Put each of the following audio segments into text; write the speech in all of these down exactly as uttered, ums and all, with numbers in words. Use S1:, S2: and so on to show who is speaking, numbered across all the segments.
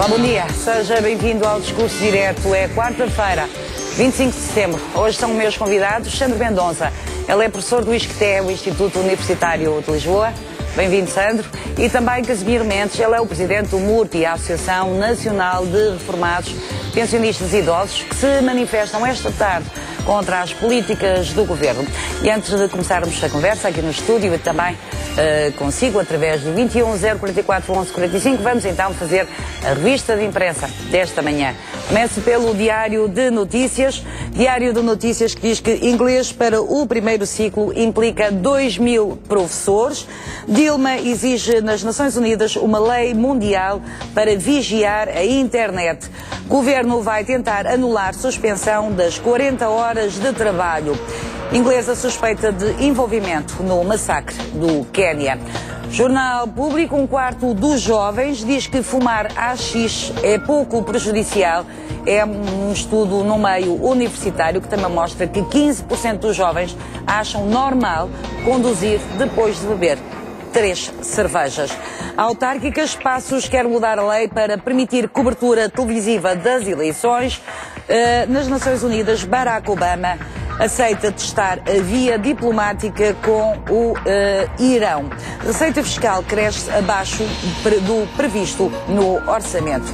S1: Olá, bom dia. Seja bem-vindo ao Discurso Direto. É quarta-feira, vinte e cinco de setembro. Hoje são meus convidados Sandro Mendonça. Ele é professor do ISCTE, o Instituto Universitário de Lisboa. Bem-vindo, Sandro. E também Casimiro Mendes. Ele é o presidente do MURTI, a Associação Nacional de Reformados, Pensionistas e Idosos, que se manifestam esta tarde contra as políticas do governo. E antes de começarmos a conversa aqui no estúdio e também uh, consigo, através do vinte e um, zero quarenta e quatro, onze quarenta e cinco, vamos então fazer a revista de imprensa desta manhã. Começo pelo Diário de Notícias. Diário de Notícias que diz que inglês para o primeiro ciclo implica dois mil professores. Dilma exige nas Nações Unidas uma lei mundial para vigiar a internet. Governo vai tentar anular suspensão das quarenta horas de trabalho. Inglesa suspeita de envolvimento no massacre do Quénia. Jornal Público, um quarto dos jovens diz que fumar haxixe é pouco prejudicial. É um estudo no meio universitário que também mostra que quinze por cento dos jovens acham normal conduzir depois de beber três cervejas. Autárquicas, Passos quer mudar a lei para permitir cobertura televisiva das eleições. Uh, nas Nações Unidas, Barack Obama aceita testar a via diplomática com o uh, Irão. Receita fiscal cresce abaixo do previsto no orçamento.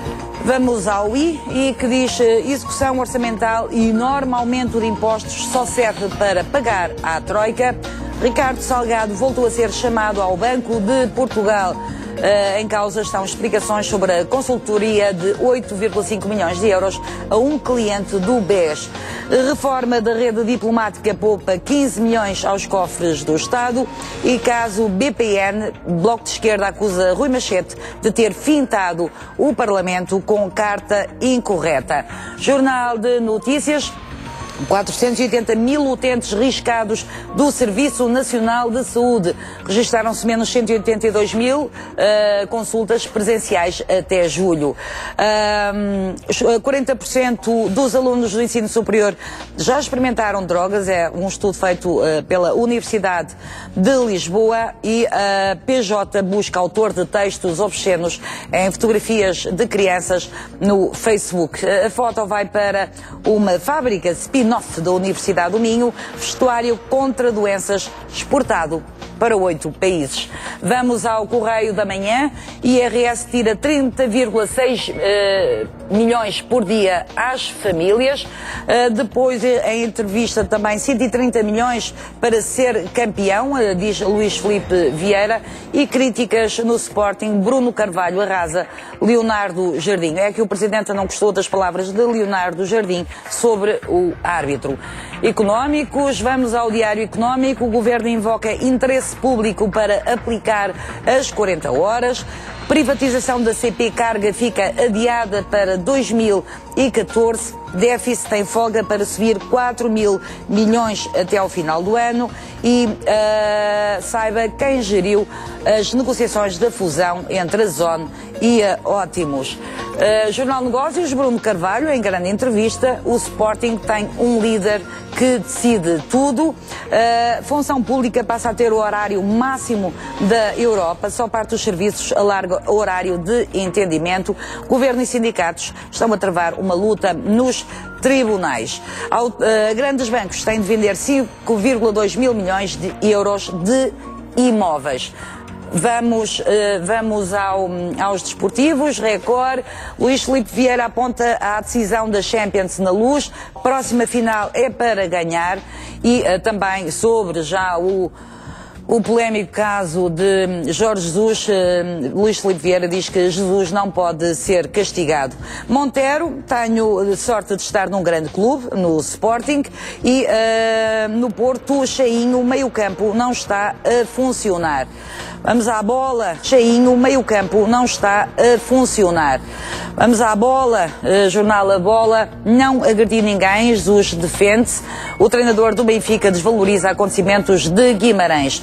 S1: Vamos ao I, I que diz uh, execução orçamental e enorme aumento de impostos só serve para pagar à Troika. Ricardo Salgado voltou a ser chamado ao Banco de Portugal. Uh, em causa estão explicações sobre a consultoria de oito vírgula cinco milhões de euros a um cliente do B E S. Reforma da rede diplomática poupa quinze milhões aos cofres do Estado e caso B P N, Bloco de Esquerda acusa Rui Machete de ter fintado o Parlamento com carta incorreta. Jornal de Notícias. quatrocentos e oitenta mil utentes riscados do Serviço Nacional de Saúde. Registaram-se menos cento e oitenta e dois mil uh, consultas presenciais até julho. Uh, quarenta por cento dos alunos do ensino superior já experimentaram drogas. É um estudo feito uh, pela Universidade de Lisboa e a P J busca autor de textos obscenos em fotografias de crianças no Facebook. A foto vai para uma fábrica spin da Universidade do Minho, vestuário contra doenças exportado para oito países. Vamos ao Correio da Manhã. I R S tira trinta vírgula seis uh, milhões por dia às famílias. Uh, depois, em entrevista, também cento e trinta milhões para ser campeão, uh, diz Luís Filipe Vieira. E críticas no Sporting. Bruno Carvalho arrasa Leonardo Jardim. É que o Presidente não gostou das palavras de Leonardo Jardim sobre o árbitro. Económicos, vamos ao Diário Económico. O Governo invoca interesse público para aplicar as quarenta horas. Privatização da C P Carga fica adiada para dois mil e catorze. Déficit tem folga para subir quatro mil milhões até ao final do ano. E uh, saiba quem geriu as negociações da fusão entre a Zone e a Ótimos. Uh, Jornal Negócios, Bruno Carvalho, em grande entrevista. O Sporting tem um líder que decide tudo. Uh, função pública passa a ter o horário máximo da Europa. Só parte dos serviços alarga o horário de entendimento. Governo e sindicatos estão a travar uma luta nos tribunais. Ao, uh, grandes bancos têm de vender cinco vírgula dois mil milhões de euros de imóveis. Vamos, uh, vamos ao, aos desportivos. Record. Luís Filipe Vieira aponta a decisão da Champions na Luz. Próxima final é para ganhar. E uh, também sobre já o O polémico caso de Jorge Jesus, uh, Luís Filipe Vieira diz que Jesus não pode ser castigado. Montero, tenho sorte de estar num grande clube, no Sporting, e uh, no Porto, Cheinho, o meio-campo não está a funcionar. Vamos à bola. Cheinho, o meio-campo não está a funcionar. Vamos à bola. Uh, jornal A Bola. Não agredi ninguém. Jesus defende-se. O treinador do Benfica desvaloriza acontecimentos de Guimarães.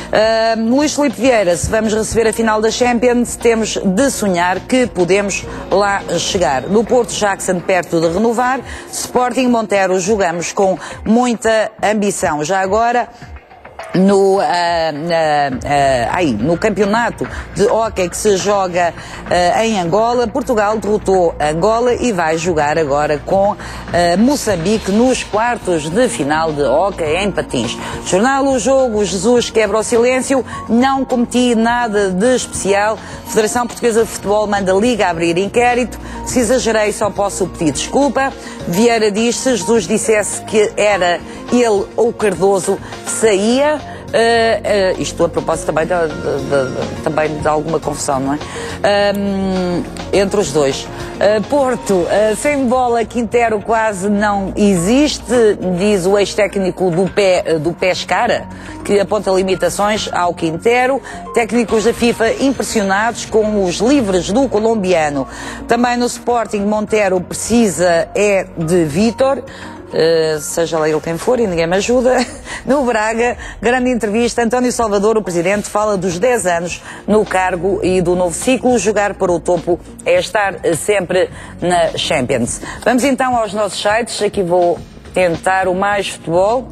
S1: Uh, Luís Filipe Vieira, se vamos receber a final da Champions, temos de sonhar que podemos lá chegar. No Porto, Jackson perto de renovar. Sporting, Montero, jogamos com muita ambição. Já agora, No, uh, uh, uh, aí, no campeonato de hóquei que se joga uh, em Angola, Portugal derrotou Angola e vai jogar agora com uh, Moçambique nos quartos de final de hóquei em patins. Jornal O Jogo, Jesus quebra o silêncio, não cometi nada de especial. Federação Portuguesa de Futebol manda Liga a abrir inquérito. Se exagerei, só posso pedir desculpa. Vieira diz, se Jesus dissesse que era ele ou Cardoso, saía. Uh, uh, isto a propósito também de, de, de, também de alguma confusão, não é? Um, entre os dois. Uh, Porto, uh, sem bola, Quintero quase não existe, diz o ex-técnico do, pé, do Pescara, que aponta limitações ao Quintero. Técnicos da FIFA impressionados com os livres do colombiano. Também no Sporting, Montero precisa é de Vítor. Uh, seja lá ele quem for e ninguém me ajuda. No Braga, grande entrevista, António Salvador, o presidente, fala dos dez anos no cargo e do novo ciclo. Jogar para o topo é estar sempre na Champions. Vamos então aos nossos sites. Aqui vou tentar o Mais Futebol.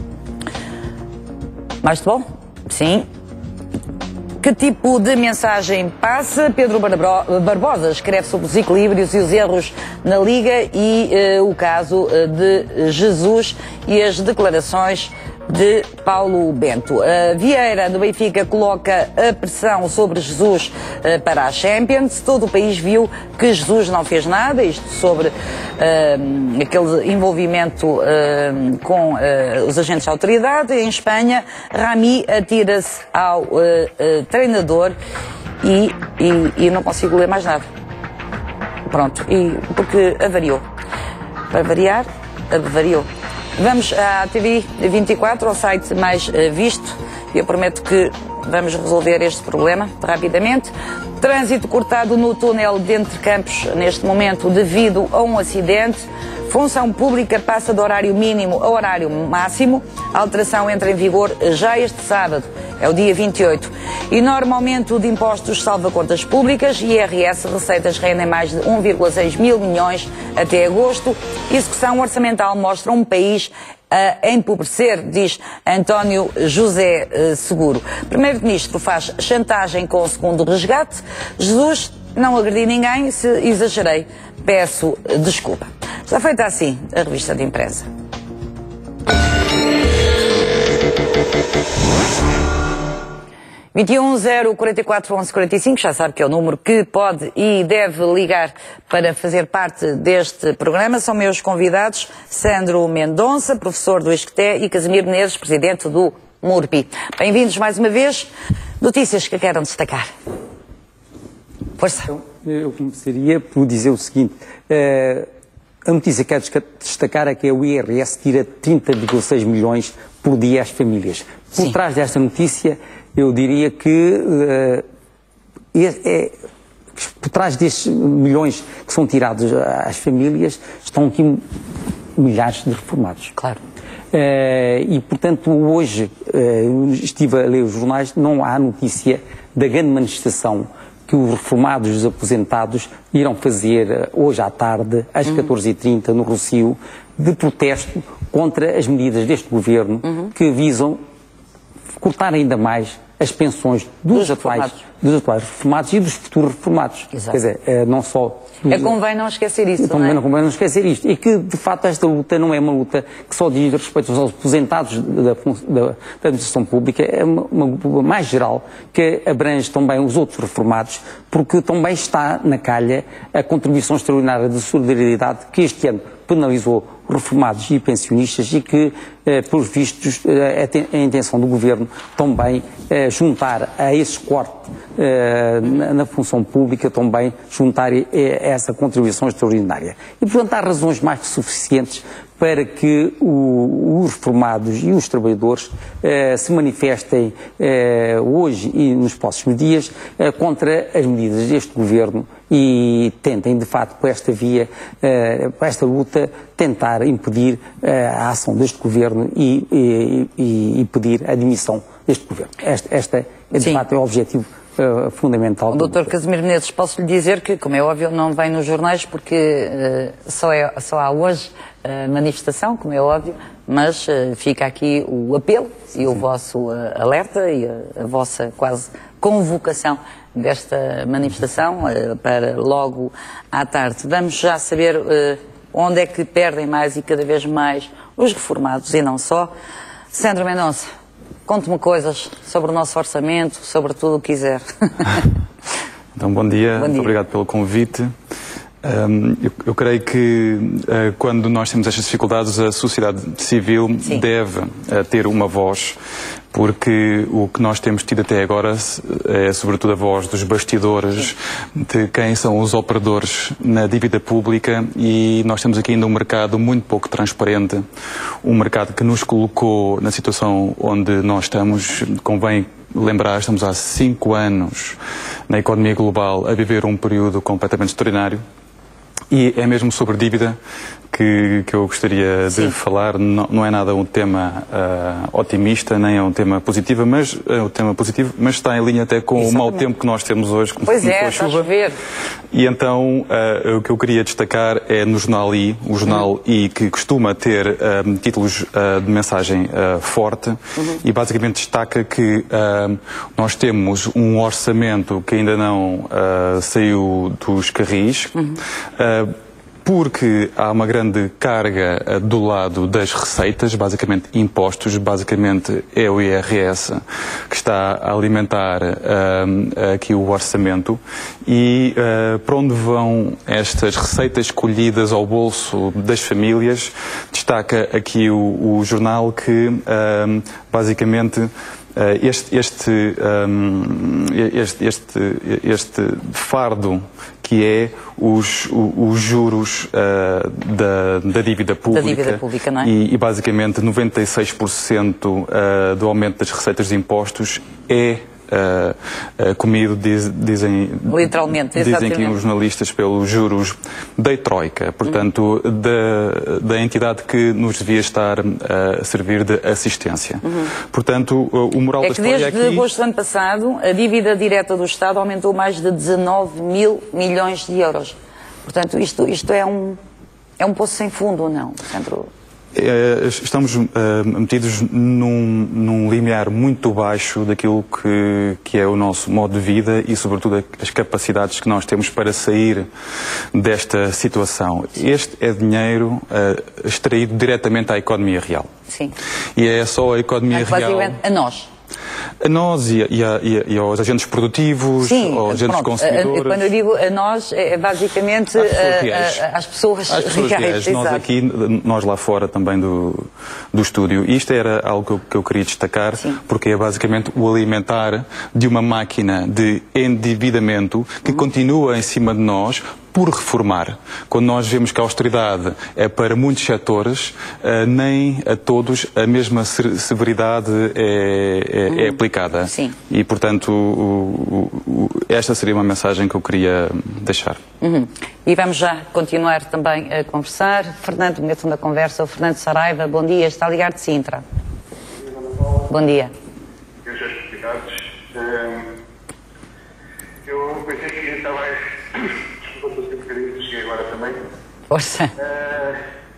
S1: Mais Futebol? Sim. Que tipo de mensagem passa? Pedro Barbosa escreve sobre os equilíbrios e os erros na Liga e uh, o caso uh, de Jesus e as declarações de Paulo Bento. Uh, Vieira, do Benfica, coloca a pressão sobre Jesus uh, para a Champions. Todo o país viu que Jesus não fez nada, isto sobre uh, aquele envolvimento uh, com uh, os agentes de autoridade. Em Espanha, Rami atira-se ao uh, uh, treinador e, e, e não consigo ler mais nada. Pronto, e, porque avariou. Para variar, avariou. Vamos à T V vinte e quatro, ao site mais uh, visto. Eu prometo que vamos resolver este problema rapidamente. Trânsito cortado no túnel de Entre Campos neste momento devido a um acidente. Função pública passa de horário mínimo a horário máximo. A alteração entra em vigor já este sábado, é o dia vinte e oito. Enorme aumento de impostos salva contas públicas. I R S, receitas rendem mais de um vírgula seis mil milhões até agosto. Execução orçamental mostra um país a empobrecer, diz António José uh, Seguro. Primeiro-Ministro faz chantagem com o segundo resgate. Jesus, não agredi ninguém, se exagerei, peço desculpa. Está feita assim a revista de imprensa. vinte e um, zero, quarenta e quatro, onze, quarenta e cinco, já sabe que é o número que pode e deve ligar para fazer parte deste programa. São meus convidados Sandro Mendonça, professor do ISCTE, e Casimiro Menezes, presidente do MURPI. Bem-vindos mais uma vez. Notícias que queiram destacar. Força.
S2: Então, eu começaria por dizer o seguinte. Uh, a notícia que quero destacar é que o I R S tira trinta vírgula seis milhões por dia às famílias. Por Sim. trás desta notícia, eu diria que uh, é, é, por trás destes milhões que são tirados às famílias estão aqui milhares de reformados.
S1: Claro.
S2: Uh, e, portanto, hoje uh, estive a ler os jornais, não há notícia da grande manifestação que os reformados e os aposentados irão fazer hoje à tarde, às uhum. catorze e trinta, no Rossio, de protesto contra as medidas deste governo uhum. que visam cortar ainda mais as pensões dos, dos, atuais, dos atuais reformados e dos futuros reformados. Exato. Quer dizer, não só...
S1: É convém não esquecer isso,
S2: também
S1: não é?
S2: não convém não esquecer isto. E que, de facto, esta luta não é uma luta que só diz respeito aos aposentados da, da, da administração pública, é uma, uma luta mais geral que abrange também os outros reformados, porque também está na calha a contribuição extraordinária de solidariedade que este ano penalizou reformados e pensionistas e que, eh, pelos vistos, eh, é a intenção do Governo também eh, juntar a esse corte eh, na, na função pública, também juntar eh, essa contribuição extraordinária. E, portanto, há razões mais que suficientes para que o, os reformados e os trabalhadores eh, se manifestem eh, hoje e nos próximos dias eh, contra as medidas deste Governo e tentem, de facto, por esta via, eh, por esta luta, tentar impedir eh, a ação deste Governo e, e, e pedir a admissão deste Governo. Este, esta, de Sim. facto, é o objetivo Uh, fundamental.
S1: doutor Casimiro Menezes, posso lhe dizer que, como é óbvio, não vem nos jornais porque uh, só, é, só há hoje uh, manifestação, como é óbvio, mas uh, fica aqui o apelo e o vosso uh, alerta e a, a vossa quase convocação desta manifestação uh, para logo à tarde. Vamos já saber uh, onde é que perdem mais e cada vez mais os reformados e não só. Sandro Mendonça, conte-me coisas sobre o nosso orçamento, sobre tudo o que quiser.
S3: Então, bom dia,
S1: bom dia.
S3: Muito obrigado pelo convite. Um, eu, eu creio que uh, quando nós temos estas dificuldades, a sociedade civil Sim. deve uh, ter uma voz, porque o que nós temos tido até agora é sobretudo a voz dos bastidores, Sim. de quem são os operadores na dívida pública, e nós temos aqui ainda um mercado muito pouco transparente, um mercado que nos colocou na situação onde nós estamos. Convém lembrar, estamos há cinco anos na economia global a viver um período completamente extraordinário, e é mesmo sobre dívida que, que eu gostaria de Sim. falar. Não, não é nada um tema uh, otimista, nem é um tema positivo, mas é um tema positivo, mas está em linha até com Exatamente. o mau tempo que nós temos hoje, com,
S1: pois
S3: com
S1: é,
S3: a chuva.
S1: a chover.
S3: E então uh, o que eu queria destacar é no jornal I, o jornal uhum. I que costuma ter uh, títulos uh, de mensagem uh, forte, uhum. e basicamente destaca que uh, nós temos um orçamento que ainda não uh, saiu dos carris, uhum. uh, porque há uma grande carga uh, do lado das receitas, basicamente impostos, basicamente é o I R S que está a alimentar uh, aqui o orçamento. E uh, para onde vão estas receitas colhidas ao bolso das famílias? Destaca aqui o, o jornal que uh, basicamente Uh, este, este, um, este, este, este fardo que é os, os juros uh, da, da dívida pública,
S1: da dívida pública, não é?
S3: e, e basicamente noventa e seis por cento uh, do aumento das receitas de impostos é Uh, uh, comido, diz, dizem,
S1: Literalmente,
S3: dizem aqui os jornalistas, pelos juros da Troika, portanto, uhum. da, da entidade que nos devia estar uh, a servir de assistência. Uhum. Portanto, uh, o moral
S1: é
S3: da
S1: que
S3: história
S1: desde
S3: aqui...
S1: agosto do ano passado, a dívida direta do Estado aumentou mais de dezanove mil milhões de euros. Portanto, isto, isto é, um, é um poço sem fundo, ou não, Sandro?
S3: Estamos uh, metidos num, num limiar muito baixo daquilo que, que é o nosso modo de vida e, sobretudo, as capacidades que nós temos para sair desta situação. Este é dinheiro uh, extraído diretamente à economia real.
S1: Sim.
S3: E é só a economia
S1: é
S3: real...
S1: a nós.
S3: A nós e, a, e, a, e aos agentes produtivos,
S1: Sim,
S3: aos agentes
S1: pronto,
S3: consumidores.
S1: Quando eu digo a nós, é basicamente às pessoas reais. Às pessoas,
S3: às pessoas reais. Nós aqui, nós lá fora também do, do estúdio. Isto era algo que eu, que eu queria destacar, Sim. porque é basicamente o alimentar de uma máquina de endividamento que uhum. continua em cima de nós, por reformar. Quando nós vemos que a austeridade é para muitos setores, uh, nem a todos a mesma severidade é, é, uhum. é aplicada.
S1: Sim.
S3: E, portanto, o, o, o, esta seria uma mensagem que eu queria deixar.
S1: Uhum. E vamos já continuar também a conversar. Fernando, meto na conversa, o Fernando Saraiva, bom dia, está a ligar de Sintra. Bom dia.
S4: Eu já explicados. Eu pensei que estava... Cheguei agora também.
S1: Força.
S4: Uh,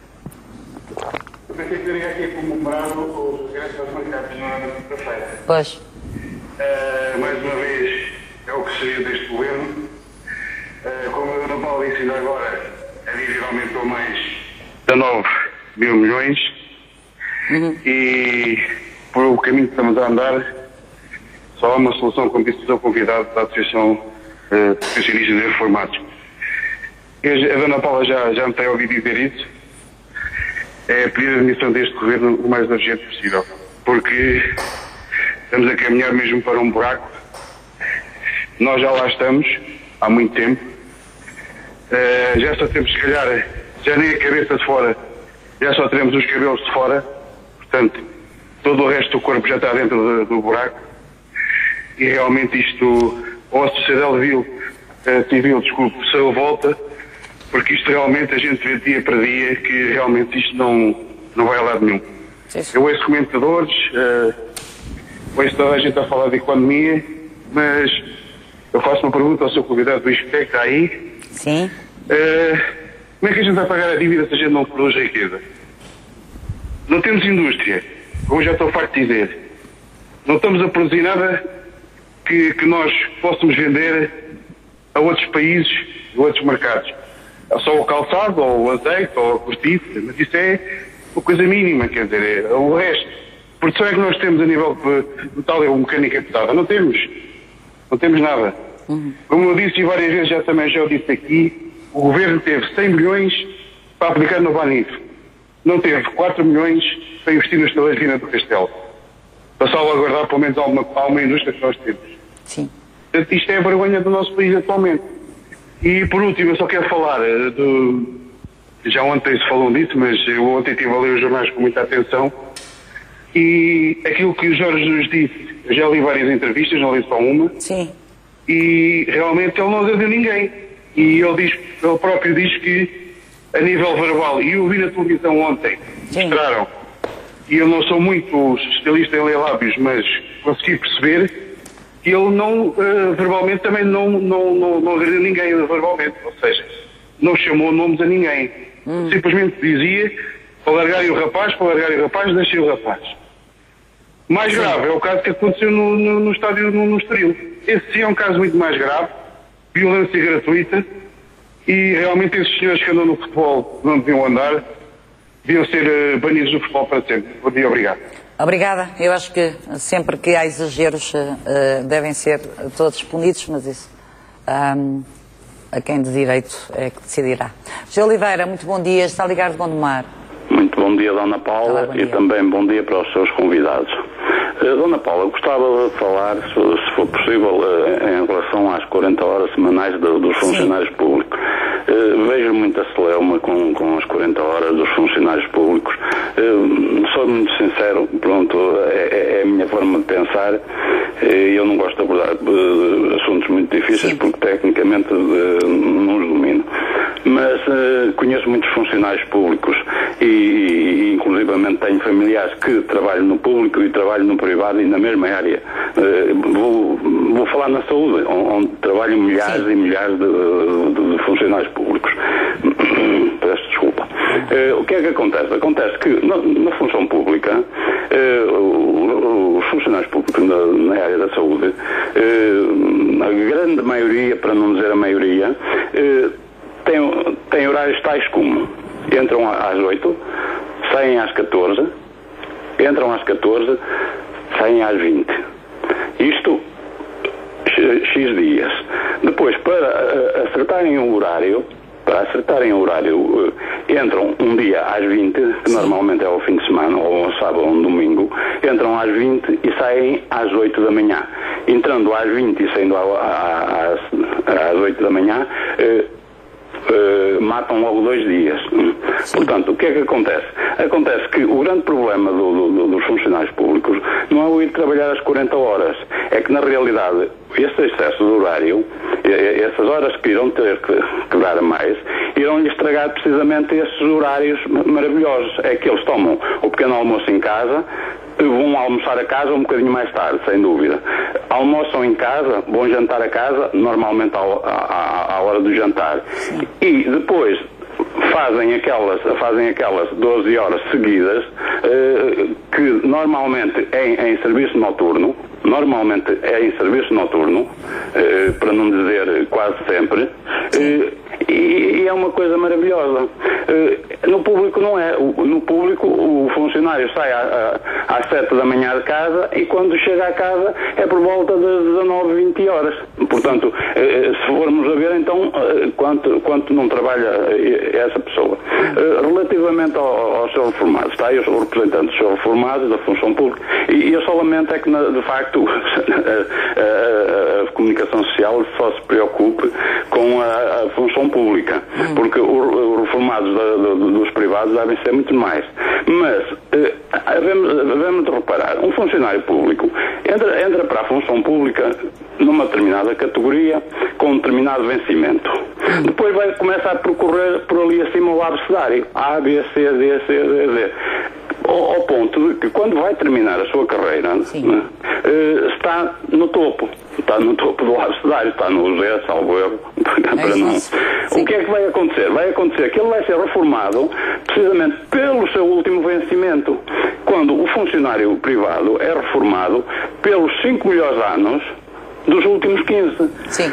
S4: eu pensei que teria aqui comemorado o regresso aos mercados na quinta-feira.
S1: Pois.
S4: Uh, mais uma vez, é o que saiu deste governo. Uh, como a Dona Paula disse ainda agora, a dívida aumentou mais de nove mil milhões. Uhum. E por o caminho que estamos a andar, só há uma solução, como disse o convidado da Associação uh, de Pensionistas e Reformados. A Dona Paula já, já me tem ouvido dizer isso. É pedir a admissão deste governo o mais urgente possível. Porque estamos a caminhar mesmo para um buraco. Nós já lá estamos, há muito tempo. Uh, já só temos, se calhar, já nem a cabeça de fora, já só teremos os cabelos de fora. Portanto, todo o resto do corpo já está dentro do, do buraco. E realmente isto, ou a sociedade civil, uh, civil desculpe, se eu volta, porque isto realmente a gente vê dia para dia que realmente isto não, não vai a lado nenhum. Sim, sim. Eu ouço comentadores, uh, ouço toda a gente a falar de economia, mas eu faço uma pergunta ao seu convidado do I S C T E, que está aí.
S1: Sim.
S4: Uh, Como é que a gente vai pagar a dívida se a gente não produz riqueza? Não temos indústria, como já estou farto de dizer. Não estamos a produzir nada que, que nós possamos vender a outros países, a outros mercados. Só o calçado, ou o azeite, ou a cortiça, mas isso é uma coisa mínima, quer dizer, é o resto. Produção é que nós temos a nível total, é o mecânica pesada. Não temos. Não temos nada. Uhum. Como eu disse várias vezes, já também já o disse aqui, o governo teve cem milhões para aplicar no Banif. Não teve quatro milhões para investir nas Estaleiras Viana do Castelo. Para salvaguardar pelo menos alguma, alguma indústria que nós temos.
S1: Sim.
S4: Portanto, isto é a vergonha do nosso país atualmente. E por último, eu só quero falar do... Já ontem se falou disso, mas eu ontem estive a ler os jornais com muita atenção. E aquilo que o Jorge nos disse, eu já li várias entrevistas, não li só uma.
S1: Sim.
S4: E realmente ele não agrediu ninguém. E ele, diz, ele próprio diz que a nível verbal, e eu vi na televisão ontem, Sim. mostraram, e eu não sou muito especialista em ler lábios, mas consegui perceber que ele não, uh, verbalmente também não, não, não, não agrediu ninguém verbalmente, ou seja, não chamou nomes a ninguém. Hum. Simplesmente dizia para largarem o rapaz, para largarem o rapaz, deixem o rapaz. Mais sim. grave é o caso que aconteceu no, no, no estádio no, no Estoril. Esse sim é um caso muito mais grave, violência gratuita, e realmente esses senhores que andam no futebol não deviam andar, deviam ser uh, banidos do futebol para sempre. Bom dia, obrigado.
S1: Obrigada. Eu acho que sempre que há exageros uh, devem ser todos punidos, mas isso um, a quem de direito é que decidirá. José Oliveira, muito bom dia. Está ligado de Gondomar.
S5: Muito bom dia, Dona Paula, Olá, e também bom dia para os seus convidados. Uh, Dona Paula, gostava de falar, se, se for possível, uh, em relação às quarenta horas semanais de, dos funcionários Sim. públicos. Uh, vejo muita celeuma com, com as quarenta horas dos funcionários públicos. Uh, sou muito sincero, pronto, é, é a minha forma de pensar. Uh, eu não gosto de abordar uh, assuntos muito difíceis Sim. porque tecnicamente uh, não os domino. Mas uh, conheço muitos funcionários públicos e, e inclusivamente tenho familiares que trabalham no público e trabalham no privado e na mesma área. Uh, vou, vou falar na saúde, onde trabalham milhares Sim. e milhares de, de, de funcionários públicos. Peço desculpa. Uh, o que é que acontece? Acontece que na, na função pública, uh, os funcionários públicos na, na área da saúde, uh, a grande maioria, para não dizer a maioria, uh, tem, tem horários tais como entram às oito, saem às catorze, entram às catorze, saem às vinte. Isto X dias. Depois, para acertarem o horário, para acertarem o horário, entram um dia às vinte, que normalmente é ao fim de semana, ou um sábado ou um domingo, entram às vinte e saem às oito da manhã. Entrando às vinte e saindo às, às oito da manhã, eh, Uh, matam logo dois dias. Sim. Portanto, o que é que acontece? Acontece que o grande problema do, do, dos funcionários públicos não é o ir trabalhar às quarenta horas, é que na realidade esse excesso de horário, essas horas que irão ter que, que dar a mais, irão-lhe estragar precisamente esses horários maravilhosos. É que eles tomam o pequeno almoço em casa, vão almoçar a casa um bocadinho mais tarde, sem dúvida. Almoçam em casa, vão jantar a casa, normalmente à, à, à hora do jantar. Sim. E depois fazem aquelas, fazem aquelas doze horas seguidas, eh, que normalmente é em, em serviço noturno, normalmente é em serviço noturno, eh, para não dizer quase sempre, eh, e, e é uma coisa maravilhosa. Eh, no público não é. No público o funcionário sai a, a, às sete da manhã de casa e quando chega a casa é por volta das dezanove, vinte horas. Portanto, eh, se formos a ver então eh, quanto, quanto não trabalha essa pessoa. Eh, relativamente ao, aos seus reformados, tá? Eu sou representante dos seus reformados, da função pública, e eu só lamento é que na, de facto a, a, a comunicação social só se preocupe com a, a função pública, porque os reformados da, da, dos privados devem ser muito mais. Mas eh, devemos, devemos de reparar, um funcionário público entra, entra para a função pública numa determinada categoria com um determinado vencimento. Depois vai começar a percorrer por ali acima o abecedário A, B, C, D, C, D, D. ao, ao ponto de que quando vai terminar a sua carreira, né, uh, está no topo. Está no topo do abecedário, está no G, salvo erro. Para não. O que é que vai acontecer? Vai acontecer que ele vai ser reformado precisamente pelo seu último vencimento. Quando o funcionário privado é reformado pelos cinco melhores anos dos últimos quinze.
S1: Sim.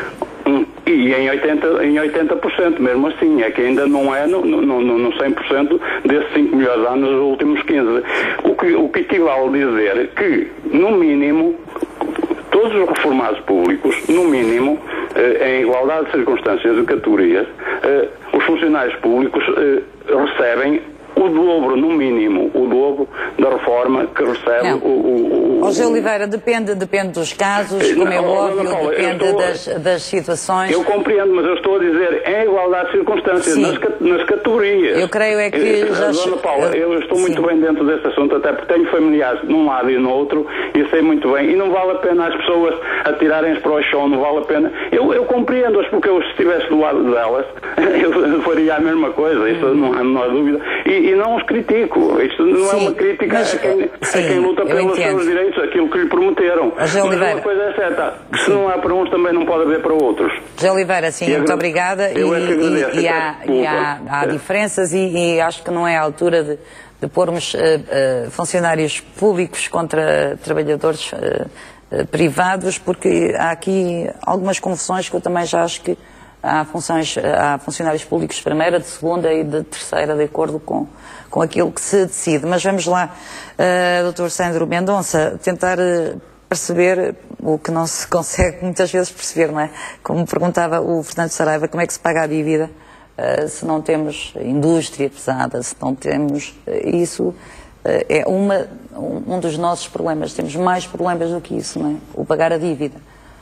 S5: E em oitenta por cento, em oitenta por cento, mesmo assim, é que ainda não é no, no, no, no cem por cento desses cinco melhores anos dos últimos quinze. O que, o que equivale a dizer que, no mínimo, todos os reformados públicos, no mínimo, em igualdade de circunstâncias e categorias, os funcionários públicos recebem o dobro, no mínimo, o dobro da reforma que recebe o... o, o
S1: José Oliveira, depende, depende dos casos, como é
S5: não,
S1: óbvio,
S5: Paula,
S1: depende
S5: estou,
S1: das, das situações.
S5: Eu compreendo, mas eu estou a dizer em igualdade de circunstâncias, nas, nas categorias.
S1: Eu creio é que...
S5: Eu,
S1: já...
S5: Dona Paula, eu estou
S1: Sim.
S5: muito bem dentro deste assunto, até porque tenho familiares num lado e no outro, e sei muito bem, e não vale a pena as pessoas atirarem-se para o chão, não vale a pena. Eu, eu compreendo-as, porque eu, se estivesse do lado delas, eu faria a mesma coisa, isso não há a menor dúvida, e, e não os critico. Isto não
S1: sim,
S5: é uma crítica
S1: mas,
S5: a, quem,
S1: sim,
S5: a quem luta pelos
S1: entendo.
S5: seus direitos, aquilo que lhe prometeram. Mas uma coisa é certa, que se não há para uns, também não pode haver para outros.
S1: José Oliveira, sim,
S5: E
S1: muito
S5: agra-
S1: obrigada.
S5: eu é que agradeço,
S1: e, e,
S5: eu
S1: há,
S5: peço
S1: e há,
S5: desculpa.
S1: há
S5: É.
S1: diferenças e, e acho que não é a altura de, de pormos uh, uh, funcionários públicos contra trabalhadores uh, uh, privados, porque há aqui algumas confusões que eu também já acho que há, funções, há funcionários públicos de primeira, de segunda e de terceira, de acordo com, com aquilo que se decide. Mas vamos lá, uh, doutor Sandro Mendonça, tentar uh, perceber o que não se consegue muitas vezes perceber, não é? Como perguntava o Fernando Saraiva, como é que se paga a dívida uh, se não temos indústria pesada, se não temos uh, isso, uh, é uma, um, um dos nossos problemas. Temos mais problemas do que isso, não é? O pagar a dívida.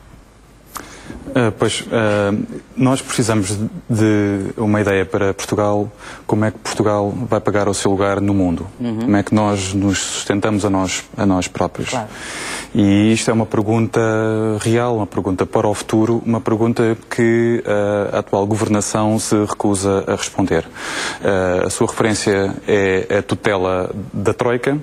S3: Uh, pois, uh, nós precisamos de uma ideia para Portugal, como é que Portugal vai pagar o seu lugar no mundo, uhum. Como é que nós nos sustentamos a nós, a nós próprios.
S1: Claro.
S3: E isto é uma pergunta real, uma pergunta para o futuro, uma pergunta que uh, a atual governação se recusa a responder. Uh, a sua referência é a tutela da Troika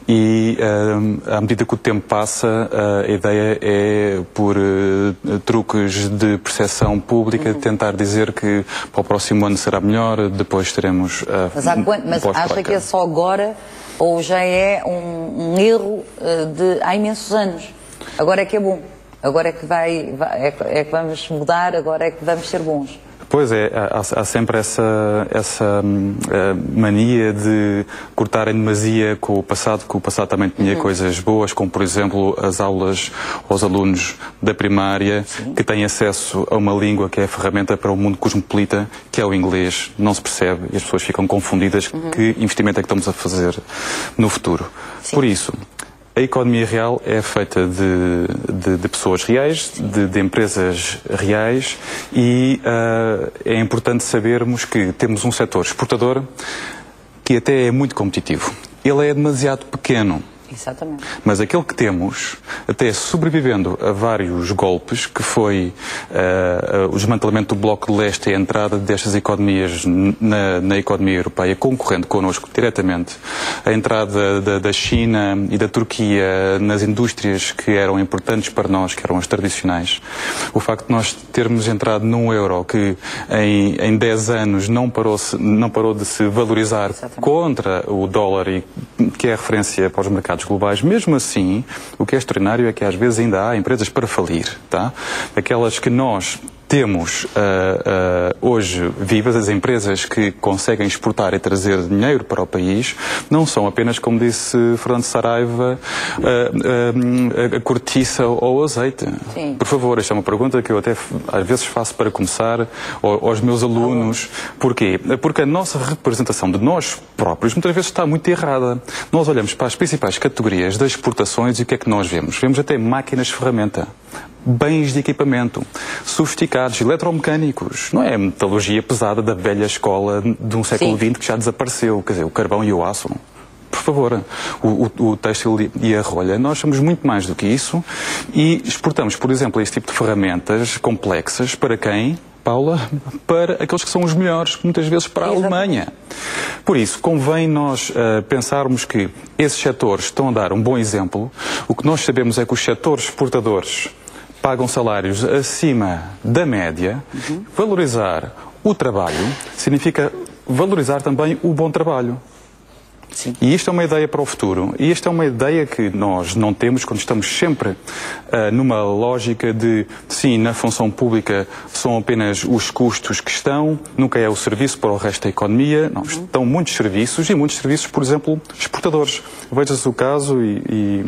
S3: e, uh, à medida que o tempo passa, uh, a ideia é, por uh, truques de percepção pública, uhum. tentar dizer que para o próximo ano será melhor, depois teremos... Uh,
S1: mas há quant... mas acha que é só agora ou já é um, um erro uh, de há imensos anos? Agora é que é bom, agora é que, vai, vai é, é que vamos mudar, agora é que vamos ser bons.
S3: Pois é, há, há sempre essa, essa uh, mania de cortar em demasia com o passado, que o passado também tinha uhum. coisas boas, como por exemplo as aulas aos alunos da primária, Sim. que têm acesso a uma língua que é a ferramenta para o mundo cosmopolita, que é o inglês. Não se percebe e as pessoas ficam confundidas uhum. que investimento é que estamos a fazer no futuro. Sim. Por isso, a economia real é feita de, de, de pessoas reais, de, de empresas reais e uh, é importante sabermos que temos um setor exportador que até é muito competitivo. Ele é demasiado pequeno.
S1: Exatamente.
S3: Mas aquele que temos, até sobrevivendo a vários golpes, que foi uh, uh, o desmantelamento do Bloco de Leste e a entrada destas economias na, na economia europeia, concorrendo connosco diretamente, a entrada da, da China e da Turquia nas indústrias que eram importantes para nós, que eram as tradicionais, o facto de nós termos entrado num euro que em, em dez anos não parou, não parou de se valorizar Exatamente. Contra o dólar, e que é a referência para os mercados globais, mesmo assim, o que é extraordinário é que às vezes ainda há empresas para falir, tá? Aquelas que nós temos uh, uh, hoje vivas, as empresas que conseguem exportar e trazer dinheiro para o país, não são apenas, como disse Fernando Saraiva, uh, uh, a cortiça ou o azeite.
S1: Sim.
S3: Por favor, esta é uma pergunta que eu até às vezes faço para começar aos meus alunos. Porquê? Porque a nossa representação de nós próprios muitas vezes está muito errada. Nós olhamos para as principais categorias das exportações e o que é que nós vemos? Vemos até máquinas de ferramenta, bens de equipamento, sofisticados, eletromecânicos. Não é a metalurgia pesada da velha escola de um século vinte que já desapareceu, quer dizer, o carvão e o aço. Por favor, o, o, o têxtil e a rolha. Nós somos muito mais do que isso e exportamos, por exemplo, esse tipo de ferramentas complexas para quem? Paula, para aqueles que são os melhores, muitas vezes para a
S1: Exatamente.
S3: Alemanha. Por isso, convém nós uh, pensarmos que esses setores estão a dar um bom exemplo. O que nós sabemos é que os setores exportadores pagam salários acima da média. Uhum. Valorizar o trabalho significa valorizar também o bom trabalho.
S1: Sim.
S3: E isto é uma ideia para o futuro. E esta é uma ideia que nós não temos quando estamos sempre uh, numa lógica de, sim, na função pública são apenas os custos que estão, nunca é o serviço para o resto da economia. Não, estão muitos serviços e muitos serviços, por exemplo, exportadores. Veja-se o caso e... e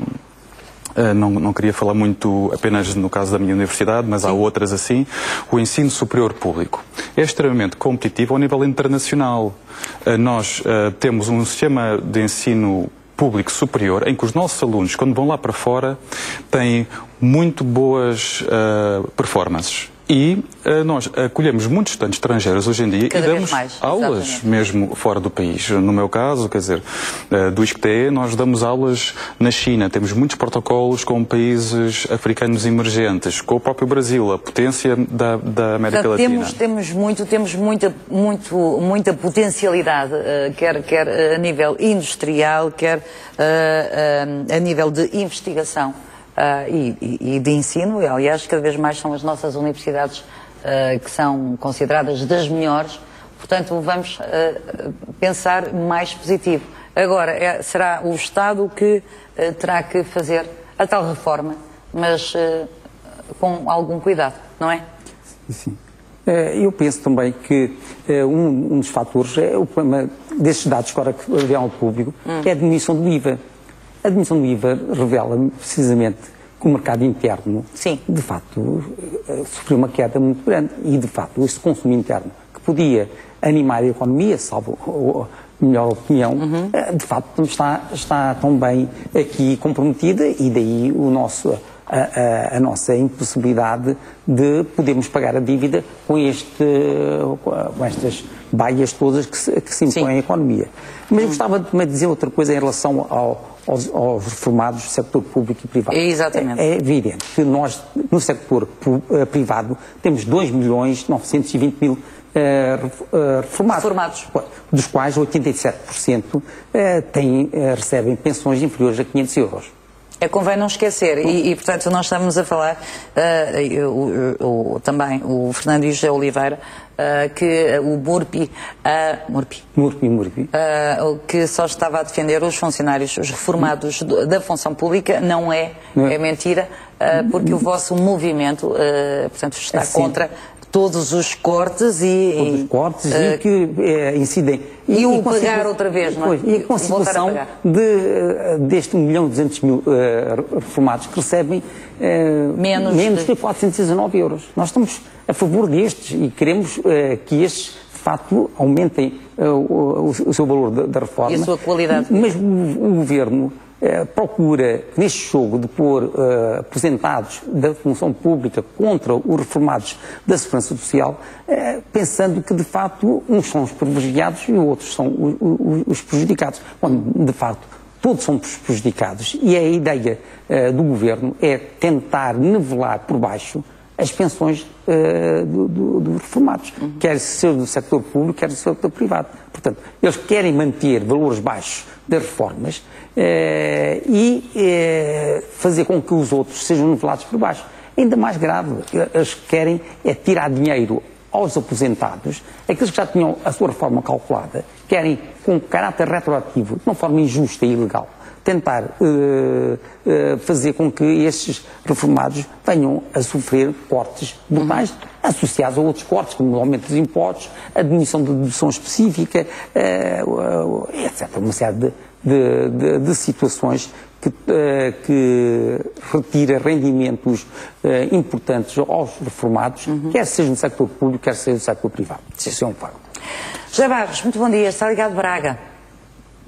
S3: Uh, não, não queria falar muito apenas no caso da minha universidade, mas Sim. há outras assim. O ensino superior público é extremamente competitivo ao nível internacional. Uh, nós uh, temos um sistema de ensino público superior em que os nossos alunos, quando vão lá para fora, têm muito boas uh, performances. E uh, nós acolhemos muitos estudantes estrangeiros hoje em dia
S1: Cada
S3: e damos
S1: mais,
S3: aulas
S1: exatamente.
S3: mesmo fora do país. No meu caso, quer dizer, uh, do I S C T E, nós damos aulas na China. Temos muitos protocolos com países africanos emergentes, com o próprio Brasil, a potência da, da América
S1: Portanto,
S3: Latina.
S1: Temos, temos, muito, temos muita, muito, muita potencialidade, uh, quer, quer uh, a nível industrial, quer uh, uh, a nível de investigação. Uh, e, e, e de ensino, aliás, cada vez mais são as nossas universidades uh, que são consideradas das melhores, portanto vamos uh, pensar mais positivo. Agora, é, será o Estado que uh, terá que fazer a tal reforma, mas uh, com algum cuidado, não é?
S2: Sim. Eu penso também que um, um dos fatores, é o problema destes dados que agora vieram ao público, hum. é a diminuição do I V A. A diminuição do I V A revela precisamente que o mercado interno,
S1: Sim.
S2: de facto, sofreu uma queda muito grande e, de facto, esse consumo interno que podia animar a economia, salvo a melhor opinião, uhum. de facto está, está também aqui comprometida e daí o nosso, a, a, a nossa impossibilidade de podermos pagar a dívida com, este, com estas baias todas que se, que se impõem à economia. Mas eu gostava de me dizer outra coisa em relação ao Aos, aos reformados do setor público e privado.
S1: Exatamente.
S2: É, é evidente que nós, no setor privado, temos dois milhões novecentos e vinte mil uh, reformados,
S1: reformados,
S2: dos quais oitenta e sete por cento uh, têm, uh, recebem pensões inferiores a quinhentos euros.
S1: É, convém não esquecer, e, e portanto nós estamos a falar, uh, o, o, o, também o Fernando José Oliveira, uh, que uh, o Murpi, uh, Murpi,
S2: Murpi, Murpi.
S1: Uh, que só estava a defender os funcionários, os reformados do, da função pública, não é, não é. é mentira, uh, porque o vosso movimento, uh, portanto, está é contra todos os cortes e...
S2: Todos os cortes uh, e que uh, incidem...
S1: E, e o pagar outra vez, não é?
S2: Pois, e a constituição de, deste um milhão e duzentos mil uh, reformados que recebem uh, menos, menos de... de quatrocentos e dezanove euros. Nós estamos a favor destes e queremos uh, que estes, de facto, aumentem uh, o, o seu valor da, da reforma.
S1: E a sua qualidade.
S2: Mas o, o Governo uh, procura, neste jogo, de pôr uh, aposentados da função pública contra os reformados da segurança social, uh, pensando que, de facto, uns são os privilegiados e outros são os, os, os prejudicados. Quando, de facto, todos são prejudicados. E a ideia uh, do Governo é tentar nivelar por baixo as pensões uh, dos do, do reformados, uhum. quer ser do setor público, quer do setor privado. Portanto, eles querem manter valores baixos das reformas uh, e uh, fazer com que os outros sejam nivelados por baixo. Ainda mais grave, eles querem é tirar dinheiro aos aposentados, aqueles que já tinham a sua reforma calculada, querem, com caráter retroativo, de uma forma injusta e ilegal, tentar uh, uh, fazer com que estes reformados venham a sofrer cortes brutais, uhum. associados a outros cortes, como o aumento dos impostos, a diminuição de dedução específica, uh, uh, etcétera. Uma série de, de, de, de situações que, uh, que retira rendimentos uh, importantes aos reformados, uhum. quer seja no sector público, quer seja no sector privado. Isso é um facto.
S1: José Barros, muito bom dia. Está ligado Braga.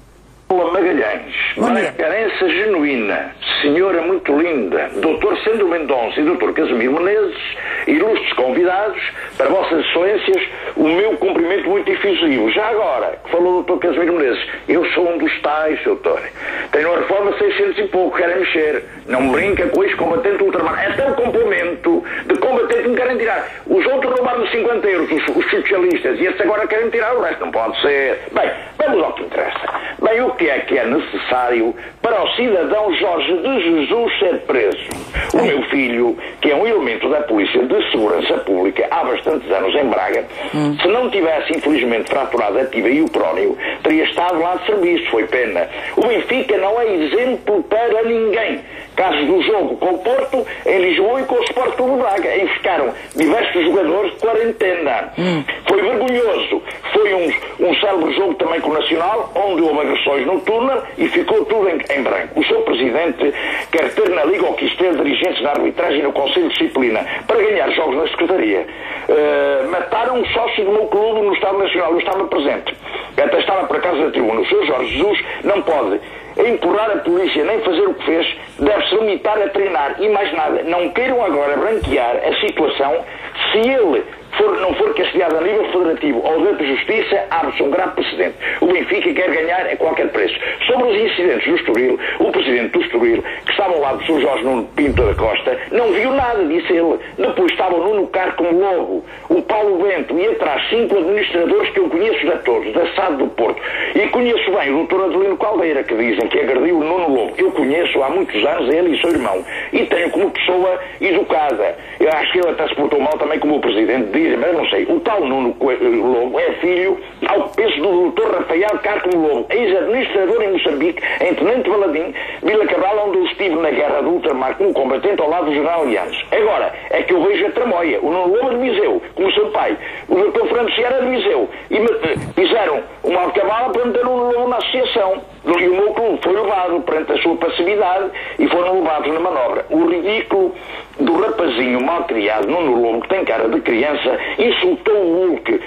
S6: Magalhães, uma carência genuína, senhora muito linda, doutor Sandro Mendonça e doutor Casimiro Menezes, ilustres convidados, para vossas excelências, o meu cumprimento muito efusivo. Já agora, que falou o doutor Casimiro Menezes, eu sou um dos tais, doutor. Tenho a reforma seiscentos e pouco, querem mexer. Não me brinca com isso, combatente ultramar. É tão complemento de combatente que me querem tirar. Os outros roubaram cinquenta euros, os, os socialistas, e estes agora querem tirar o resto. Não pode ser. Bem, vamos ao que interessa. Bem, o que é que é necessário para o cidadão Jorge de Jesus ser preso? O meu filho, que é um elemento da Polícia de Segurança Pública há bastantes anos em Braga, hum. se não tivesse infelizmente fraturado a tibia e o prónio, teria estado lá de serviço, foi pena. O Benfica não é exemplo para ninguém. Casos do jogo com o Porto, em Lisboa e com o Sport Clube de Braga, em que ficaram diversos jogadores de quarentena. Hum. Foi vergonhoso. Foi um, um célebre jogo também com o Nacional, onde houve agressões no túnel e ficou tudo em, em branco. O seu Presidente quer ter na Liga ou quis ter dirigentes na arbitragem e no Conselho de Disciplina para ganhar jogos na Secretaria. Uh, mataram um sócio do meu clube no Estado Nacional, eu estava presente. Até estava para casa da tribuna. O senhor Jorge Jesus não pode empurrar a polícia nem fazer o que fez, deve-se limitar a treinar e mais nada. Não queiram agora branquear a situação. Se ele for, não for castigado a nível federativo ou dentro de justiça, abre-se um grave precedente. O Benfica quer ganhar a qualquer preço. Sobre os incidentes do Estoril, o presidente do Estoril, que estava ao lado do senhor Jorge Nuno Pinto da Costa, não viu nada, disse ele. Depois estava o Nuno Carro como logo, o Paulo Bento e atrás cinco administradores que eu conheço de todos, da S A D do Porto. E conheço bem o doutor Adelino Caldeira, que dizem que agrediu o Nuno Lobo. Eu conheço há muitos anos ele e seu irmão. E tenho como pessoa educada. Eu acho que ele até se portou mal também como o presidente, dizem, mas eu não sei. O tal Nuno Lobo é filho, ao peso do doutor Rafael Cárcamo Lobo, ex-administrador em Moçambique, em Tenente Valadim, Vila Cabral, onde eu estive na guerra do ultramar como combatente ao lado do general Alianos. Agora, é que eu vejo a tramóia. O Nuno Lobo é de Viseu, como seu pai. O doutor Fernando Sierra é de Viseu. E me, fizeram uma alcavala para meter o Nuno Lobo na associação. E o meu clube foi levado perante a sua passividade e foram levados na manobra. O ridículo do rapazinho mal criado, Nuno Lobo, que tem cara de criança, insultou o Hulk.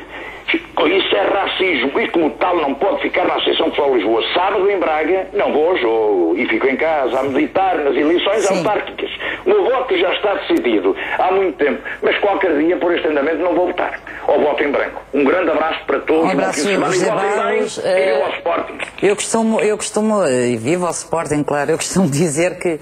S6: Isso é racismo e como tal não pode ficar na Associação de Futebol de Lisboa. Sábado em Braga não vou ao jogo e fico em casa a meditar nas eleições Sim. autárquicas. O meu voto já está decidido há muito tempo, mas qualquer dia por este andamento não vou votar. Ou voto em branco. Um grande abraço para todos.
S1: Um abraço, José Barros.
S6: E viva ao Sporting.
S1: Eu costumo, eu costumo, e viva ao Sporting, claro, eu costumo dizer que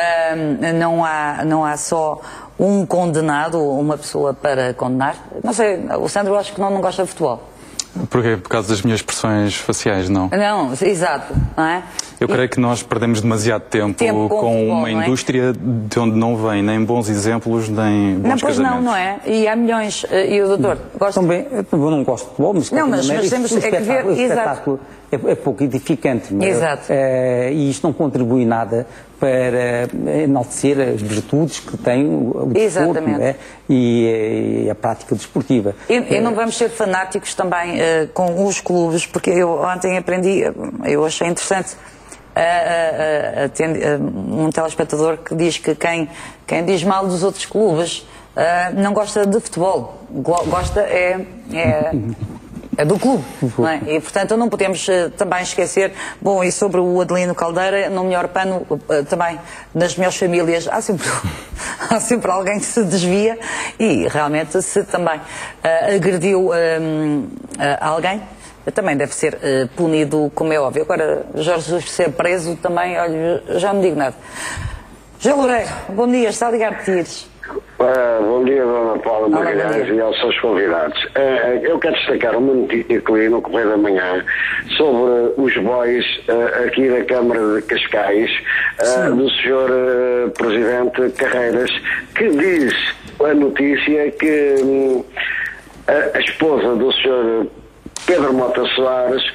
S1: uh, não há, não há só um condenado, uma pessoa para condenar. Não sei, o Sandro acho que não, não gosta de futebol.
S3: Porquê? Por causa das minhas expressões faciais, não?
S1: Não, exato, não é?
S3: Eu creio que nós perdemos demasiado tempo,
S1: tempo com,
S3: com
S1: futebol,
S3: uma indústria é? de onde não vem nem bons exemplos, nem bons
S1: não, pois
S3: casamentos.
S1: Não, não é? E há milhões. E o doutor gosta?
S2: Também, eu não gosto de futebol, mas...
S1: Não, mas, mas temos é que ver...
S2: O espetáculo é, é pouco edificante. Não é?
S1: Exato.
S2: É, e isto não contribui nada para enaltecer as virtudes que tem o desporto, não é? e, e a prática desportiva.
S1: E, e não vamos ser fanáticos também uh, com os clubes, porque eu ontem aprendi, eu achei interessante, uh, uh, uh, uh, um telespectador que diz que quem, quem diz mal dos outros clubes uh, não gosta de futebol, gosta é... é é do clube, não é? E portanto não podemos uh, também esquecer, bom, e sobre o Adelino Caldeira, no melhor pano, uh, também nas melhores famílias há sempre, há sempre alguém que se desvia e realmente se também uh, agrediu uh, uh, alguém, também deve ser uh, punido, como é óbvio. Agora, Jorge Jesus ser preso também, olha, já não digo nada. José Loureiro, bom dia, está a ligar de Tires.
S7: Uh, bom dia, Dona Paula Magalhães e aos seus convidados. Uh, eu quero destacar uma notícia que li no Correio da Manhã sobre os bois uh, aqui da Câmara de Cascais, uh, do senhor uh, Presidente Carreiras, que diz a notícia que um, a, a esposa do senhor Pedro Mota Soares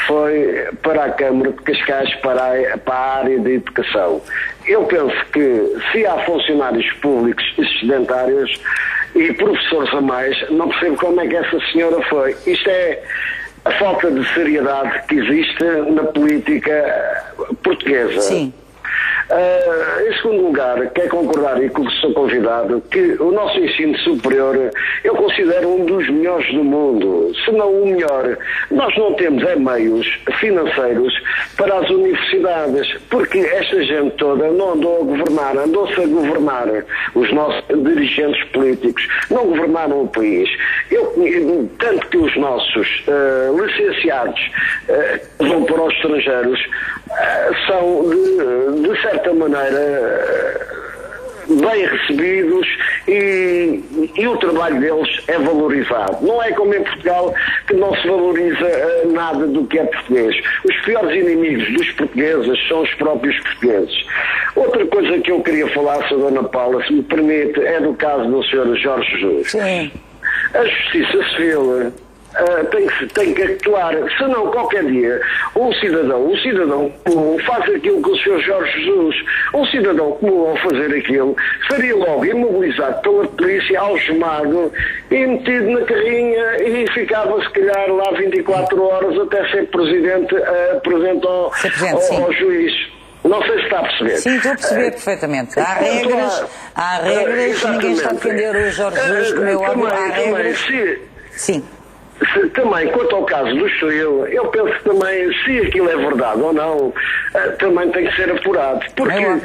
S7: foi para a Câmara de Cascais, para a, para a área de educação. Eu penso que se há funcionários públicos excedentários e professores a mais, não percebo como é que essa senhora foi. Isto é a falta de seriedade que existe na política portuguesa.
S1: Sim.
S7: Uh, em segundo lugar, quero concordar e com o seu convidado que o nosso ensino superior eu considero um dos melhores do mundo, se não o melhor. Nós não temos é, meios financeiros para as universidades, porque esta gente toda não andou a governar, andou-se a governar, os nossos dirigentes políticos não governaram o país. Eu, tanto que os nossos uh, licenciados uh, vão para os estrangeiros uh, são, de, de certa maneira, uh, bem recebidos e, e o trabalho deles é valorizado. Não é como em Portugal, que não se valoriza uh, nada do que é português. Os piores inimigos dos portugueses são os próprios portugueses. Outra coisa que eu queria falar sobre a Dona Paula, se me permite, é do caso do senhor Jorge Jesus.
S1: Sim.
S7: A Justiça Civil Uh, tem, que, tem que actuar, senão qualquer dia um cidadão, um cidadão comum faz aquilo que o senhor Jorge Jesus, um cidadão comum ao fazer aquilo, seria logo imobilizado pela polícia, algemado e metido na carrinha e ficava se calhar lá vinte e quatro horas até ser presidente, uh, presente ao,
S1: presidente,
S7: ao, ao juiz. Não sei se está a perceber.
S1: Sim, estou a perceber uh, perfeitamente. Há regras, há regras, uh, ninguém está a defender o Jorge Jesus, como é óbvio, há regras.
S7: Se,
S1: Sim.
S7: Se, também, quanto ao caso do Estoril, eu penso que também, se aquilo é verdade ou não, uh, também tem que ser apurado. Porque uh,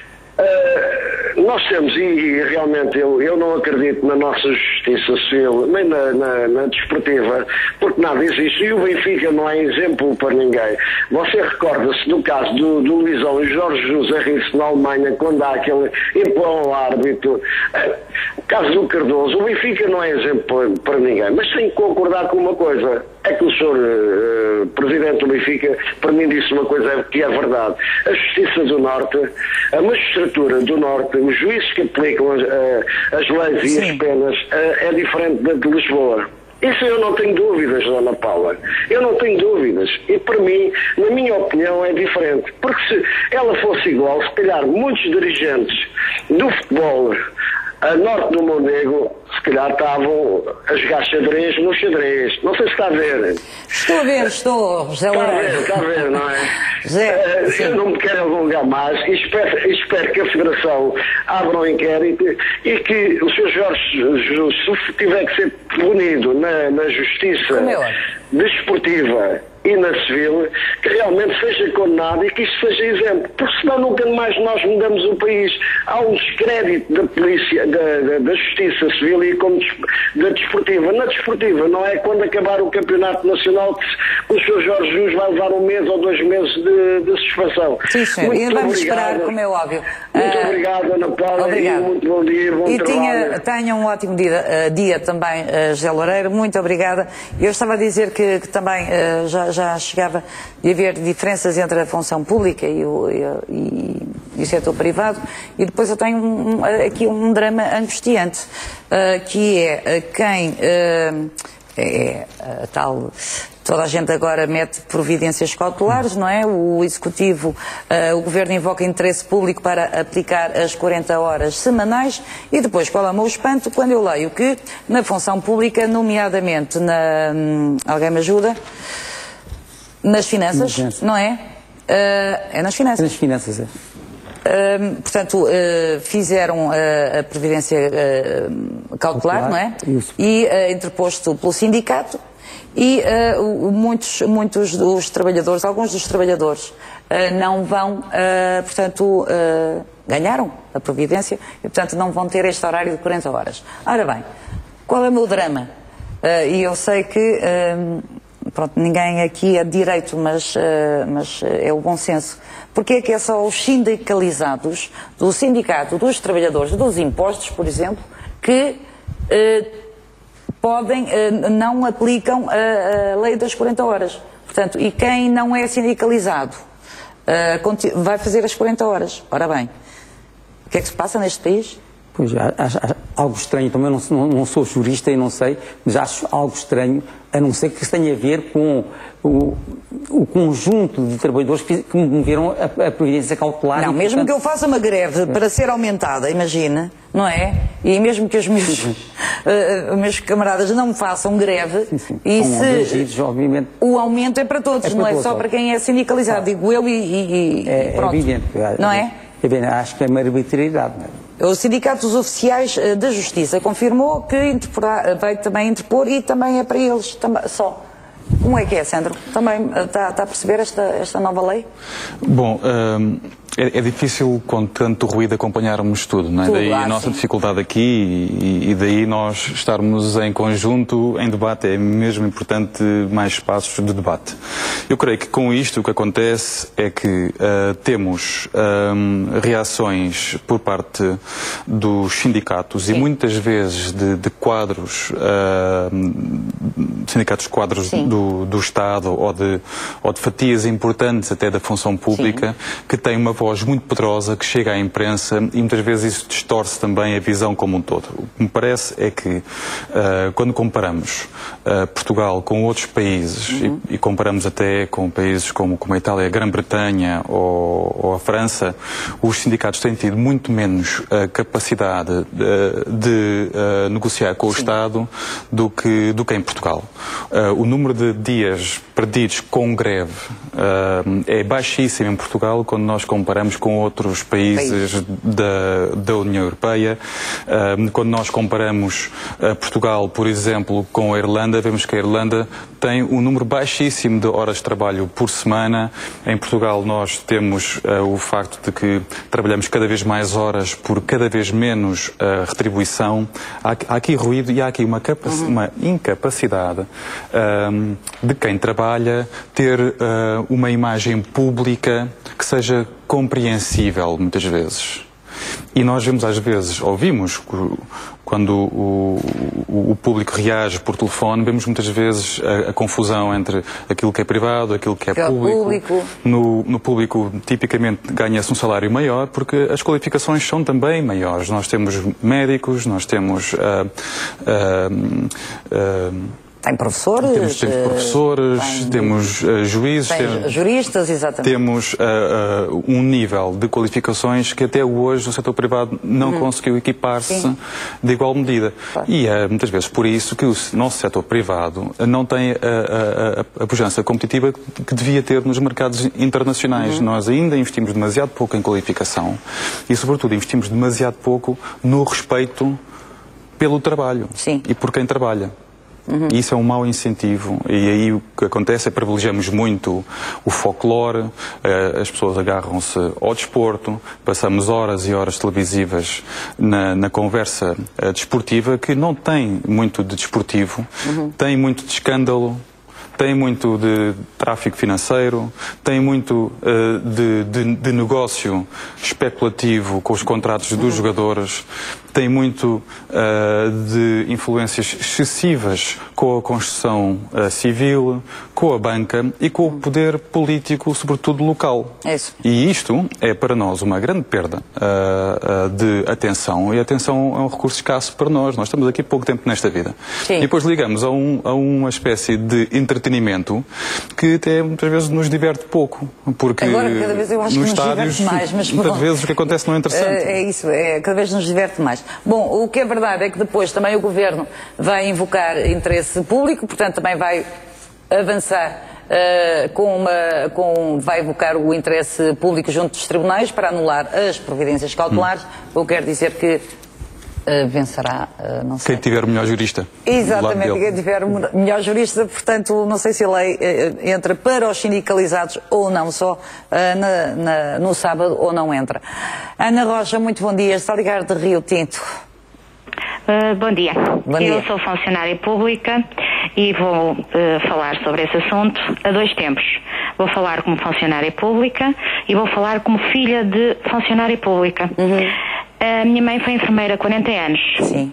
S7: nós temos, e, e realmente eu, eu não acredito na nossa justiça civil, nem na, na, na desportiva, porque nada existe. E o Benfica não é exemplo para ninguém. Você recorda-se do caso do, do Luizão e Jorge Jesus a rir-se na Alemanha, quando há aquele empurrão ao árbitro. Uh, o caso do Cardoso, o Benfica não é exemplo para, para ninguém. Mas tenho que concordar com uma coisa. É que o senhor uh, Presidente do Benfica, para mim, disse uma coisa que é verdade. A Justiça do Norte, a magistratura do Norte, os juízes que aplicam as, uh, as leis e Sim. as penas, uh, é diferente da de Lisboa. Isso eu não tenho dúvidas, Dona Paula. Eu não tenho dúvidas. E para mim, na minha opinião, é diferente. Porque se ela fosse igual, se calhar muitos dirigentes do futebol a norte do Mondego, se calhar estavam a jogar xadrez no xadrez. Não sei se está a ver.
S1: Estou a ver, estou, José
S7: Está a ver, está a ver, não é?
S1: José,
S7: uh, eu não me quero alongar mais e espero, espero que a Federação abra um inquérito e que o senhor Jorge Jesus, se tiver que ser punido na, na justiça desportiva e na civil, que realmente seja condenado e que isto seja exemplo, porque senão nunca mais nós mudamos o país. Há um descrédito da polícia, da, da, da justiça civil e como da desportiva. Na desportiva não é quando acabar o campeonato nacional que o senhor Jorge Jesus vai levar um mês ou dois meses de, de suspensão.
S1: Sim, senhor.
S7: Muito
S1: e vamos
S7: obrigado.
S1: esperar, como é óbvio.
S7: Muito
S1: uh,
S7: obrigado, Ana Paula, e muito bom dia, bom
S1: e
S7: trabalho.
S1: Tinha, tenha um ótimo dia, uh, dia também, uh, José Loureiro, muito obrigada. Eu estava a dizer que, que também uh, já, já chegava de haver diferenças entre a função pública e o, e, e o setor privado, e depois eu tenho um, um, aqui um drama angustiante, uh, que é uh, quem uh, é a tal... Toda a gente agora mete providências cautelares, não é? O Executivo, uh, o Governo invoca interesse público para aplicar as quarenta horas semanais e depois, qual é o meu espanto, quando eu leio que na função pública, nomeadamente na... Hum, alguém me ajuda? Nas finanças, nas não é? Uh, é nas finanças.
S2: É nas finanças, é.
S1: Uh, portanto, uh, fizeram uh, a previdência uh, cautelar, cautelar, não é? Isso. E uh, interposto pelo sindicato. E uh, muitos, muitos dos trabalhadores, alguns dos trabalhadores, uh, não vão, uh, portanto, uh, ganharam a providência e, portanto, não vão ter este horário de quarenta horas. Ora bem, qual é o meu drama? Uh, e eu sei que, uh, pronto, ninguém aqui é de direito, mas, uh, mas é o bom senso. Porque é que é só os sindicalizados do sindicato dos trabalhadores dos impostos, por exemplo, que... Uh, podem, não aplicam a lei das quarenta horas. Portanto, e quem não é sindicalizado vai fazer as quarenta horas. Ora bem, o que é que se passa neste país?
S2: Pois, acho, acho algo estranho, também não, não, não sou jurista e não sei, mas acho algo estranho, a não ser que isso tenha a ver com o, o conjunto de trabalhadores que, que moveram a, a providência cautelar.
S1: Não,
S2: e,
S1: mesmo
S2: portanto...
S1: que eu faça uma greve é. para ser aumentada, imagina, não é? E mesmo que os meus, uh, meus camaradas não façam greve,
S2: sim, sim.
S1: e
S2: São
S1: se
S2: abrangidos, obviamente.
S1: O aumento é para todos, é para não todos, é só para quem é sindicalizado, é. digo eu, e, e,
S2: é,
S1: e pronto.
S2: É evidente.
S1: Não é?
S2: acho que é uma arbitrariedade.
S1: O Sindicato dos Oficiais da Justiça confirmou que vai também interpor e também é para eles também, só. Como é que é, Sandro? Também está, está a perceber esta, esta nova lei?
S3: Bom, um, é, é difícil com tanto ruído acompanharmos tudo, não é?
S1: Tudo,
S3: daí
S1: ah,
S3: a nossa
S1: sim.
S3: dificuldade aqui e, e daí nós estarmos em conjunto, em debate, é mesmo importante mais espaços de debate. Eu creio que com isto o que acontece é que uh, temos um, reações por parte dos sindicatos sim. e muitas vezes de, de quadros, uh, sindicatos quadros do, do Estado ou de, ou de fatias importantes até da função pública, sim. que têm uma voz muito poderosa que chega à imprensa e muitas vezes isso distorce também a visão como um todo. O que me parece é que uh, quando comparamos uh, Portugal com outros países uhum. e, e comparamos até com países como, como a Itália, a Grã-Bretanha ou, ou a França, os sindicatos têm tido muito menos uh, capacidade de, de uh, negociar com o sim. Estado do que, do que em Portugal. Uh, o número de dias perdidos com greve uh, é baixíssimo em Portugal quando nós comparamos com outros países da, da União Europeia. Uh, quando nós comparamos uh, Portugal, por exemplo, com a Irlanda, vemos que a Irlanda tem um número baixíssimo de horas de trabalho por semana. Em Portugal nós temos uh, o facto de que trabalhamos cada vez mais horas por cada vez menos uh, retribuição. Há, há aqui ruído e há aqui uma, uhum. uma incapacidade uh, de quem trabalha ter uh, uma imagem pública que seja compreensível muitas vezes. E nós vemos às vezes, ouvimos quando o, o, o público reage por telefone, vemos muitas vezes a, a confusão entre aquilo que é privado, aquilo que é, que é público. público. No, no público tipicamente ganha-se um salário maior porque as qualificações são também maiores. Nós temos médicos, nós temos uh, uh, uh,
S1: Tem professores,
S3: temos, temos, professores, tem, temos uh, juízes,
S1: tem juristas, exatamente.
S3: Temos uh, uh, um nível de qualificações que até hoje o setor privado não uhum. conseguiu equipar-se de igual medida. Claro. E é uh, muitas vezes por isso que o nosso setor privado não tem a, a, a, a pujança competitiva que devia ter nos mercados internacionais. Uhum. Nós ainda investimos demasiado pouco em qualificação e, sobretudo, investimos demasiado pouco no respeito pelo trabalho Sim. e por quem trabalha. Uhum. Isso é um mau incentivo e aí o que acontece é que privilegiamos muito o folclore, as pessoas agarram-se ao desporto, passamos horas e horas televisivas na, na conversa desportiva que não tem muito de desportivo, uhum. tem muito de escândalo, tem muito de tráfico financeiro, tem muito uh, de, de, de negócio especulativo com os contratos dos uhum. jogadores, tem muito uh, de influências excessivas com a construção uh, civil, com a banca e com o poder político, sobretudo local.
S1: É isso.
S3: E isto é para nós uma grande perda uh, uh, de atenção, e a atenção é um recurso escasso para nós. Nós estamos aqui pouco tempo nesta vida. Sim. E depois ligamos a, um, a uma espécie de entretenimento que até muitas vezes nos diverte pouco, porque
S1: agora cada vez eu acho
S3: nos
S1: que nos
S3: estádios,
S1: diverte mais, mas
S3: muitas
S1: bom,
S3: vezes o que acontece não é interessante.
S1: É, é isso, é, cada vez nos diverte mais. Bom, o que é verdade é que depois também o Governo vai invocar interesse público, portanto também vai avançar uh, com uma, com, vai invocar o interesse público junto dos tribunais para anular as providências cautelares, hum. o que quer dizer que Uh, vencerá, uh, não sei.
S3: Quem tiver o melhor jurista.
S1: Exatamente, quem tiver o melhor jurista, portanto, não sei se a lei uh, entra para os sindicalizados ou não, só uh, na, na, no sábado ou não entra. Ana Rocha, muito bom dia, está a ligar de Rio Tinto.
S8: Uh, bom dia.
S1: Bom
S8: Eu
S1: dia.
S8: sou funcionária pública e vou uh, falar sobre esse assunto a dois tempos. Vou falar como funcionária pública e vou falar como filha de funcionária pública. Uhum. A minha mãe foi enfermeira há quarenta anos.
S1: Sim.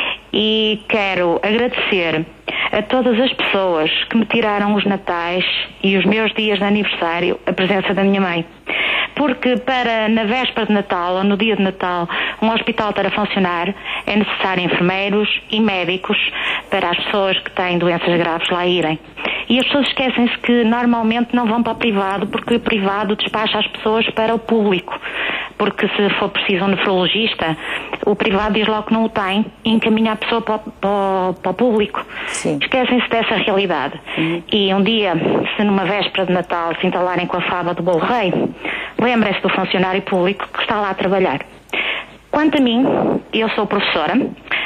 S8: E quero agradecer a todas as pessoas que me tiraram os natais e os meus dias de aniversário a presença da minha mãe. Porque para, na véspera de Natal ou no dia de Natal, um hospital estar a funcionar, é necessário enfermeiros e médicos para as pessoas que têm doenças graves lá irem. E as pessoas esquecem-se que normalmente não vão para o privado, porque o privado despacha as pessoas para o público. Porque se for preciso um nefrologista, o privado diz logo que não o tem e encaminha a pessoa para o, para o, para o público.
S1: Sim.
S8: Esquecem-se dessa realidade. Uhum. E um dia, se numa véspera de Natal se entalarem com a fava do bolo rei, lembrem-se do funcionário público que está lá a trabalhar. Quanto a mim, eu sou professora,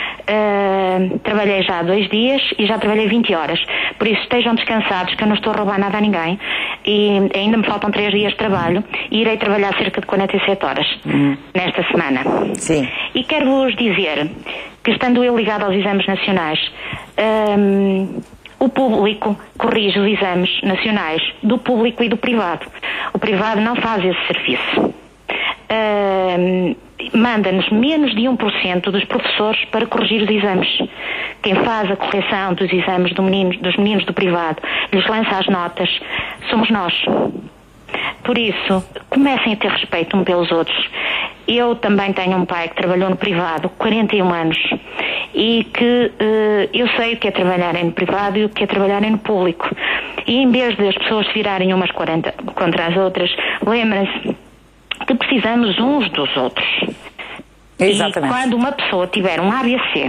S8: uh, trabalhei já há dois dias e já trabalhei vinte horas, por isso estejam descansados que eu não estou a roubar nada a ninguém e ainda me faltam três dias de trabalho e irei trabalhar cerca de quarenta e sete horas hum. nesta semana.
S1: Sim.
S8: E quero-vos dizer que, estando eu ligado aos exames nacionais, um, o público corrige os exames nacionais do público e do privado. O privado não faz esse serviço. Um, manda-nos menos de um por cento dos professores para corrigir os exames. Quem faz a correção dos exames do menino, dos meninos do privado, lhes lança as notas, somos nós. Por isso, comecem a ter respeito uns pelos outros. Eu também tenho um pai que trabalhou no privado quarenta e um anos e que uh, eu sei o que é trabalharem no privado e o que é trabalharem no público. E em vez de as pessoas se virarem umas quarenta contra as outras, lembrem-se que precisamos uns dos outros.
S1: Exatamente.
S8: E quando uma pessoa tiver um A V C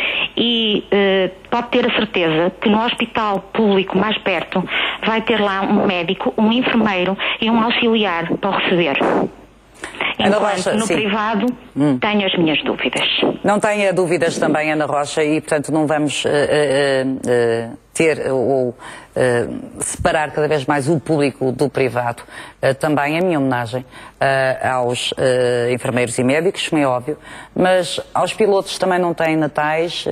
S8: e uh, pode ter a certeza que no hospital público mais perto vai ter lá um médico, um enfermeiro e um auxiliar para o receber. Enquanto Rocha, no sim. privado hum. tenho as minhas dúvidas.
S1: Não tenha dúvidas também, Ana Rocha, e portanto não vamos uh, uh, uh, ter ou uh, separar cada vez mais o público do privado. Uh, também a minha homenagem uh, aos uh, enfermeiros e médicos, como é óbvio, mas aos pilotos também não têm natais, uh,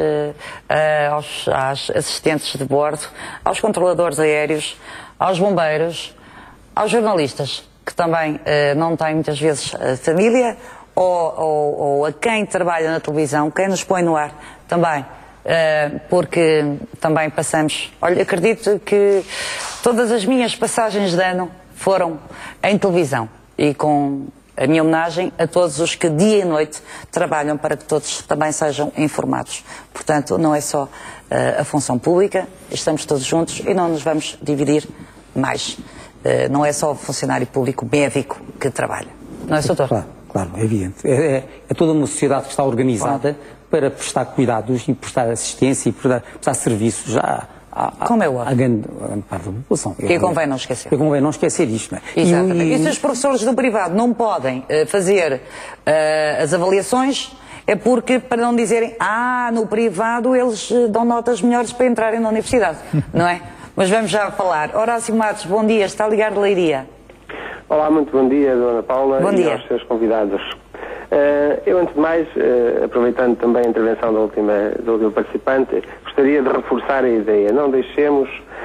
S1: uh, aos, às assistentes de bordo, aos controladores aéreos, aos bombeiros, aos jornalistas, que também uh, não têm muitas vezes uh, família, ou, ou, ou a quem trabalha na televisão, quem nos põe no ar também, uh, porque também passamos, olha, acredito que todas as minhas passagens de ano foram em televisão, e com a minha homenagem a todos os que dia e noite trabalham para que todos também sejam informados. Portanto, não é só uh, a função pública, estamos todos juntos e não nos vamos dividir mais. Uh, não é só o funcionário público médico que trabalha. Não é, doutor?
S2: Claro, claro, é evidente. É, é, é toda uma sociedade que está organizada claro. para prestar cuidados e prestar assistência e prestar, prestar serviços à, à,
S1: Como é
S2: o à grande, à grande parte da população.
S1: Que convém não esquecer.
S2: Que convém não esquecer isto, não é?
S1: Exatamente.
S2: E,
S1: e, e se os professores do privado não podem uh, fazer uh, as avaliações, é porque, para não dizerem, ah, no privado eles uh, dão notas melhores para entrarem na universidade, não é? Mas vamos já falar. Horácio Matos, bom dia, está ligado de Leiria.
S9: Olá, muito bom dia, Dona Paula,
S1: bom
S9: e
S1: dia.
S9: aos seus convidados. Uh, eu, antes de mais, uh, aproveitando também a intervenção da última, do último participante, gostaria de reforçar a ideia. Não deixemos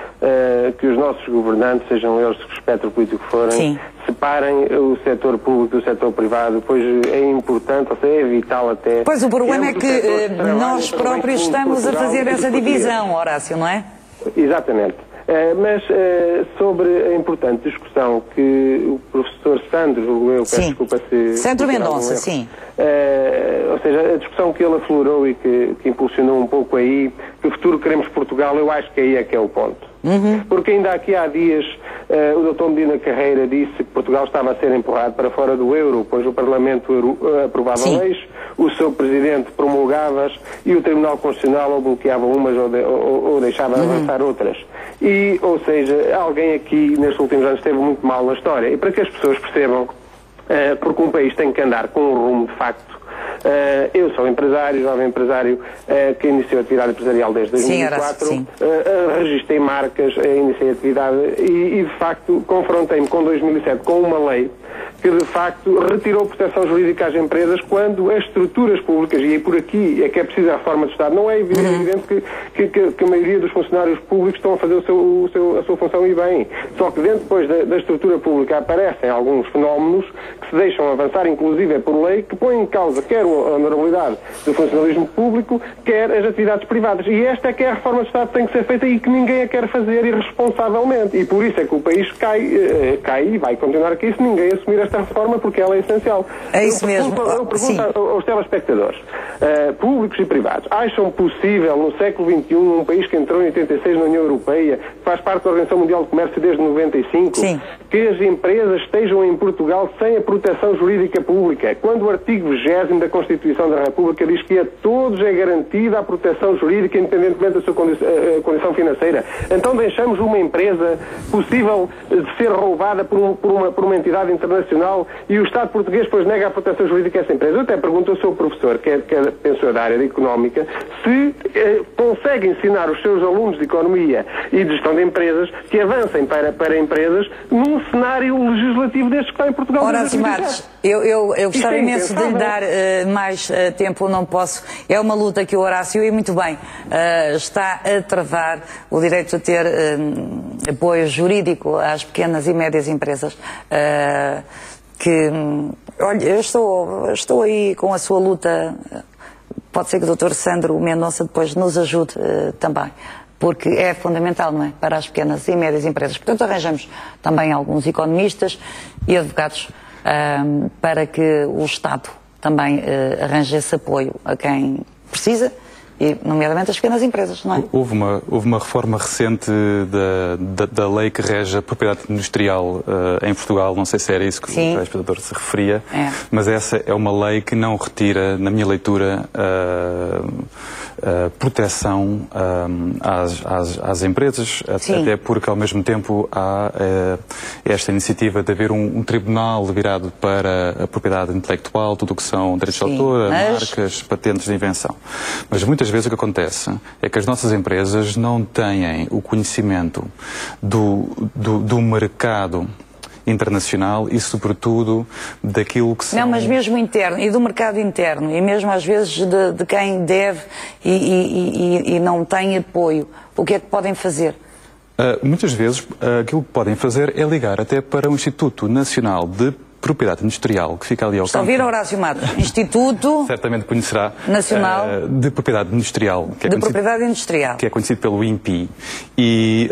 S9: uh, que os nossos governantes, sejam eles de que espectro político forem, Sim. separem o setor público do setor privado, pois é importante, ou seja, é vital até...
S1: Pois o problema é que uh, nós próprios estamos a fazer essa divisão, Horácio, não é?
S9: Exatamente. Uh, mas uh, sobre a importante discussão que o professor Sandro, eu peço
S1: sim.
S9: desculpa se...
S1: Sandro Mendonça, sim.
S9: Uh, ou seja, a discussão que ele aflorou e que, que impulsionou um pouco aí, que o futuro queremos Portugal, eu acho que aí é que é o ponto. Uhum. Porque ainda aqui há dias uh, o doutor Medina Carreira disse que Portugal estava a ser empurrado para fora do euro, pois o Parlamento uh, aprovava Sim. leis, o seu Presidente promulgava-as e o Tribunal Constitucional ou bloqueava umas ou, de, ou, ou deixava uhum. avançar outras. E, ou seja, alguém aqui nestes últimos anos esteve muito mal na história. E para que as pessoas percebam, uh, porque um país tem que andar com um rumo de facto. Uh, eu sou empresário, jovem empresário, uh, que iniciou a atividade empresarial desde dois mil e quatro, sim, sim. Uh, uh, registrei marcas, uh, iniciei a atividade e, e de facto confrontei-me com dois mil e sete com uma lei que de facto retirou proteção jurídica às empresas quando as estruturas públicas, e por aqui é que é preciso a reforma do Estado, não é evidente, uhum. evidente que, que, que a maioria dos funcionários públicos estão a fazer o seu, o seu, a sua função e bem, só que dentro depois da, da estrutura pública aparecem alguns fenómenos que se deixam avançar, inclusive é por lei, que põem em causa quer a honorabilidade do funcionalismo público, quer as atividades privadas. E esta é que é a reforma do Estado que tem que ser feita e que ninguém a quer fazer irresponsavelmente. E por isso é que o país cai, eh, cai e vai continuar a cair se ninguém assumir esta reforma, porque ela é essencial.
S1: É isso
S9: eu
S1: mesmo.
S9: Pergunto, eu pergunto aos telespectadores, uh, públicos e privados, acham possível no século vinte e um, um país que entrou em oitenta e seis na União Europeia, faz parte da Organização Mundial do Comércio desde noventa e cinco,
S1: Sim.
S9: que as empresas estejam em Portugal sem a proteção jurídica pública, quando o artigo vigésimo da Constituição da República diz que a todos é garantida a proteção jurídica independentemente da sua condição, uh, condição financeira. Então deixamos uma empresa possível de ser roubada por, um, por, uma, por uma entidade internacional e o Estado português depois nega a proteção jurídica a essa empresa. Eu até pergunto ao seu professor, que é, que é pensou da área de económica, se eh, consegue ensinar os seus alunos de economia e de gestão de empresas que avancem para, para empresas num cenário legislativo destes que está em Portugal.
S1: Horácio Marques, eu, eu, eu gostava imenso de lhe dar uh, mais uh, tempo, não posso. É uma luta que o Horácio, e muito bem, uh, está a travar o direito a ter uh, apoio jurídico às pequenas e médias empresas. Uh, que, olha, eu estou, estou aí com a sua luta. Pode ser que o doutor Sandro Mendonça depois nos ajude uh, também, porque é fundamental, não é, para as pequenas e médias empresas. Portanto, arranjamos também alguns economistas e advogados uh, para que o Estado também uh, arranje esse apoio a quem precisa, e nomeadamente as pequenas empresas, não é?
S3: Houve uma, houve uma reforma recente da, da, da lei que rege a propriedade industrial uh, em Portugal, não sei se era isso que Sim. o telespectador se referia, é. mas essa é uma lei que não retira, na minha leitura, uh, uh, proteção uh, às, às, às empresas, Sim. até porque ao mesmo tempo há uh, esta iniciativa de haver um, um tribunal virado para a propriedade intelectual, tudo o que são direitos Sim. de autor, mas... marcas, patentes de invenção. Mas muitas Muitas vezes o que acontece é que as nossas empresas não têm o conhecimento do, do, do mercado internacional e, sobretudo, daquilo que são...
S1: Não, mas mesmo interno, e do mercado interno, e mesmo às vezes de, de quem deve e, e, e, e não tem apoio. O que é que podem fazer?
S3: Uh, muitas vezes uh, aquilo que podem fazer é ligar até para o Instituto Nacional de Propriedade Industrial, que fica ali ao
S1: Está campo. Está a ouvir, Horácio Matos? Instituto...
S3: Certamente conhecerá.
S1: Nacional...
S3: Uh, de Propriedade Industrial. Que é
S1: de Propriedade Industrial.
S3: Que é conhecido pelo I N P I. E,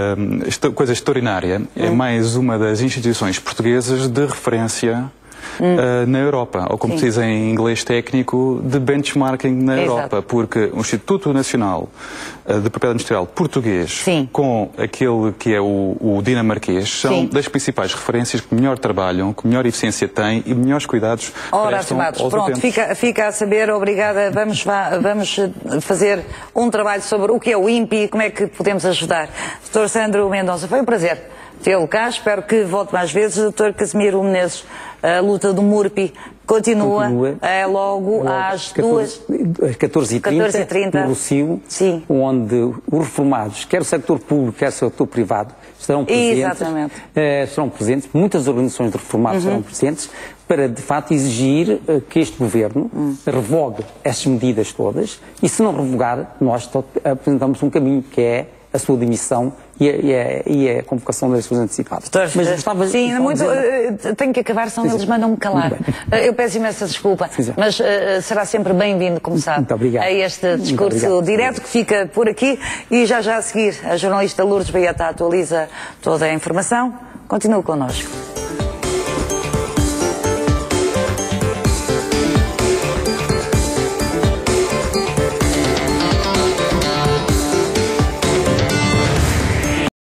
S3: uh, coisa extraordinária, hum. é mais uma das instituições portuguesas de referência Hum. Uh, na Europa, ou como Sim. se diz em inglês técnico, de benchmarking na Exato. Europa, porque o Instituto Nacional uh, de Propriedade Industrial português Sim. com aquele que é o, o dinamarquês são Sim. das principais referências que melhor trabalham, que melhor eficiência têm e melhores cuidados prestam aos utentes.
S1: Pronto, fica, fica a saber, obrigada. Vamos, vamos fazer um trabalho sobre o que é o I N P I e como é que podemos ajudar. doutor Sandro Mendonça, foi um prazer tê-lo cá, espero que volte mais vezes. doutor Casimiro Menezes, a luta do MURPI continua, continua. É logo, logo às duas...
S2: Às catorze e trinta, no Rossio, Sim. onde os reformados, quer o setor público, quer o setor privado, estarão presentes.
S1: Exatamente.
S2: Eh, estarão presentes, muitas organizações de reformados uhum. estarão presentes, para, de facto, exigir uh, que este Governo uhum. revogue essas medidas todas, e se não revogar, nós apresentamos um caminho, que é a sua demissão e a, e a, e a convocação das eleições antecipadas.
S1: Mas gostava Sim, de muito, dizer... tenho que acabar, senão sim, eles mandam-me calar. Eu peço imensa desculpa, sim, mas uh, será sempre bem-vindo, como sabe,
S2: muito obrigado.
S1: a este discurso direto que fica por aqui, e já já a seguir a jornalista Lourdes Baeta atualiza toda a informação. Continue connosco.